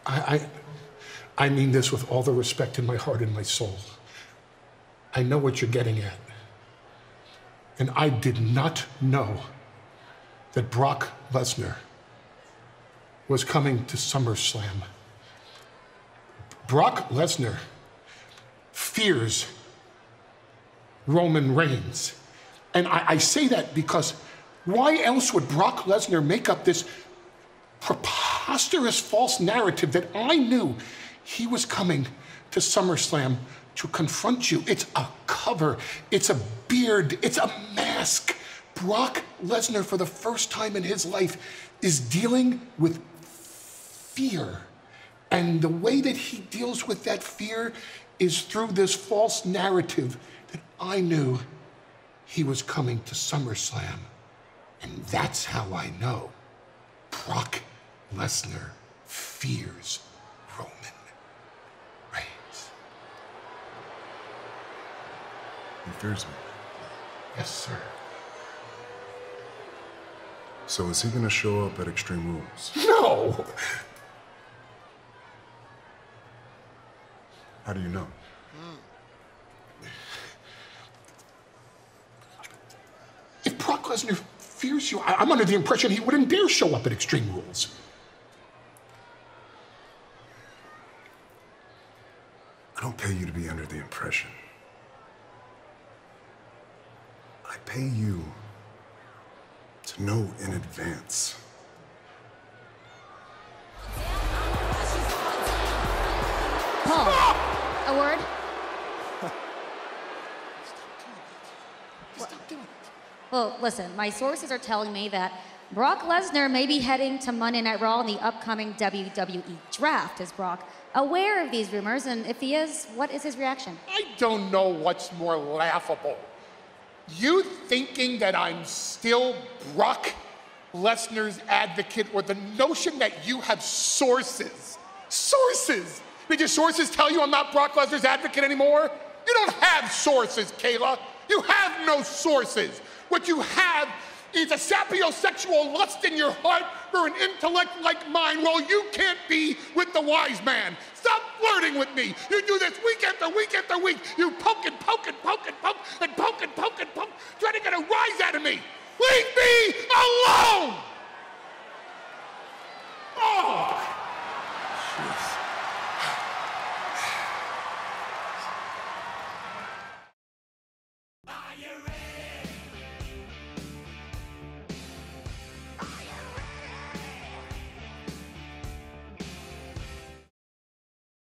I mean this with all the respect in my heart and my soul. I know what you're getting at. And I did not know that Brock Lesnar was coming to SummerSlam. Brock Lesnar fears Roman Reigns. And I say that because why else would Brock Lesnar make up this preposterous false narrative that I knew he was coming to SummerSlam to confront you? It's a cover, it's a beard, it's a mask. Brock Lesnar, for the first time in his life, is dealing with fear. And the way that he deals with that fear is through this false narrative that I knew he was coming to SummerSlam. And that's how I know Brock Lesnar fears Roman Reigns. He fears me. Yes, sir. So is he gonna show up at Extreme Rules? No! How do you know? If Brock Lesnar fears you, I'm under the impression he wouldn't dare show up at Extreme Rules. I don't pay you to be under the impression. I pay you to know in advance. Paul, a word? Stop doing it. Well, listen, my sources are telling me that Brock Lesnar may be heading to Monday Night Raw in the upcoming WWE draft. Is Brock aware of these rumors? And if he is, what is his reaction? I don't know what's more laughable. You thinking that I'm still Brock Lesnar's advocate, or the notion that you have sources? Sources! Did your sources tell you I'm not Brock Lesnar's advocate anymore? You don't have sources, Kayla. You have no sources. What you have is a sapiosexual lust in your heart for an intellect like mine. Well, you can't be with the wise man. Stop flirting with me. You do this week after week after week. You poke and poke and poke and poke and poke and poke and poke, trying to get a rise out of me. Leave me alone! Oh! Jeez.